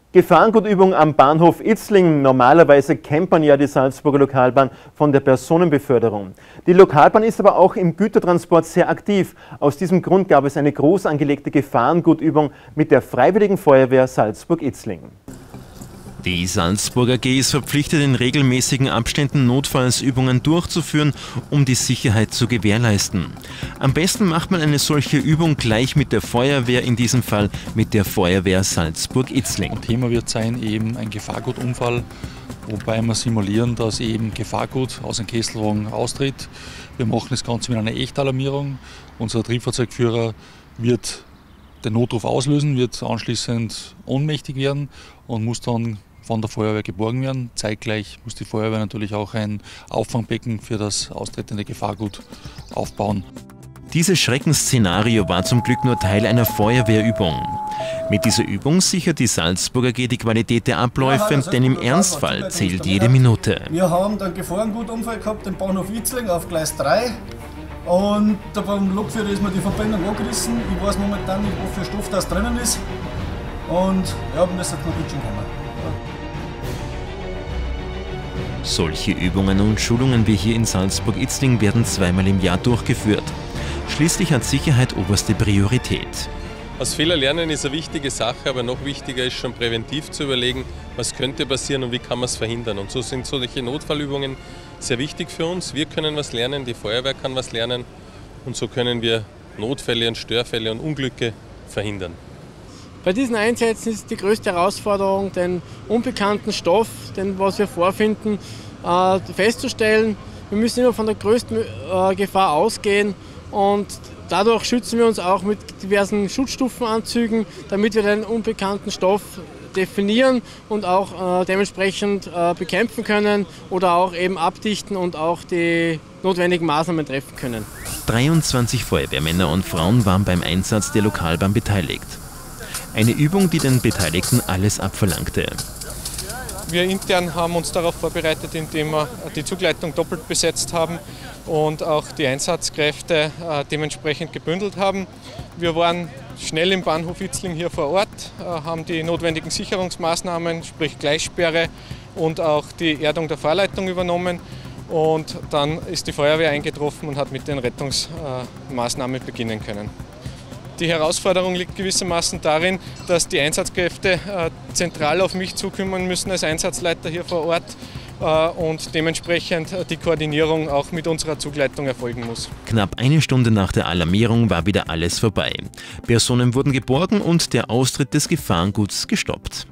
Gefahrengutübung am Bahnhof Itzling. Normalerweise kennt man ja die Salzburger Lokalbahn von der Personenbeförderung. Die Lokalbahn ist aber auch im Gütertransport sehr aktiv. Aus diesem Grund gab es eine groß angelegte Gefahrengutübung mit der Freiwilligen Feuerwehr Salzburg-Itzling. Die Salzburger AG ist verpflichtet, in regelmäßigen Abständen Notfallsübungen durchzuführen, um die Sicherheit zu gewährleisten. Am besten macht man eine solche Übung gleich mit der Feuerwehr, in diesem Fall mit der Feuerwehr Salzburg-Itzling. Thema wird sein eben ein Gefahrgutunfall, wobei wir simulieren, dass eben Gefahrgut aus dem Kesselwagen austritt. Wir machen das Ganze mit einer Echtalarmierung. Unser Triebfahrzeugführer wird den Notruf auslösen, wird anschließend ohnmächtig werden und muss dann von der Feuerwehr geborgen werden. Zeitgleich muss die Feuerwehr natürlich auch ein Auffangbecken für das austretende Gefahrgut aufbauen. Dieses Schreckensszenario war zum Glück nur Teil einer Feuerwehrübung. Mit dieser Übung sichert die Salzburger AG die Qualität der Abläufe, denn im Ernstfall zählt jede Minute. Wir haben einen Gefahrengutunfall gehabt im Bahnhof Itzling auf Gleis 3. Und da beim Lokführer ist mir die Verbindung angerissen. Ich weiß momentan nicht, was für Stoff das drinnen ist. Und ja, wir müssen noch gut schon kommen. Solche Übungen und Schulungen wie hier in Salzburg-Itzling werden zweimal im Jahr durchgeführt. Schließlich hat Sicherheit oberste Priorität. Aus Fehler lernen ist eine wichtige Sache, aber noch wichtiger ist schon präventiv zu überlegen, was könnte passieren und wie kann man es verhindern. Und so sind solche Notfallübungen sehr wichtig für uns. Wir können was lernen, die Feuerwehr kann was lernen und so können wir Notfälle und Störfälle und Unglücke verhindern. Bei diesen Einsätzen ist die größte Herausforderung, den unbekannten Stoff, was wir vorfinden, festzustellen. Wir müssen immer von der größten Gefahr ausgehen und dadurch schützen wir uns auch mit diversen Schutzstufenanzügen, damit wir den unbekannten Stoff definieren und auch dementsprechend bekämpfen können oder auch eben abdichten und auch die notwendigen Maßnahmen treffen können. 23 Feuerwehrmänner und Frauen waren beim Einsatz der Lokalbahn beteiligt. Eine Übung, die den Beteiligten alles abverlangte. Wir intern haben uns darauf vorbereitet, indem wir die Zugleitung doppelt besetzt haben und auch die Einsatzkräfte dementsprechend gebündelt haben. Wir waren schnell im Bahnhof Itzling hier vor Ort, haben die notwendigen Sicherungsmaßnahmen, sprich Gleissperre und auch die Erdung der Fahrleitung übernommen. Und dann ist die Feuerwehr eingetroffen und hat mit den Rettungsmaßnahmen beginnen können. Die Herausforderung liegt gewissermaßen darin, dass die Einsatzkräfte zentral auf mich zukümmern müssen als Einsatzleiter hier vor Ort und dementsprechend die Koordinierung auch mit unserer Zugleitung erfolgen muss. Knapp eine Stunde nach der Alarmierung war wieder alles vorbei. Personen wurden geborgen und der Austritt des Gefahrenguts gestoppt.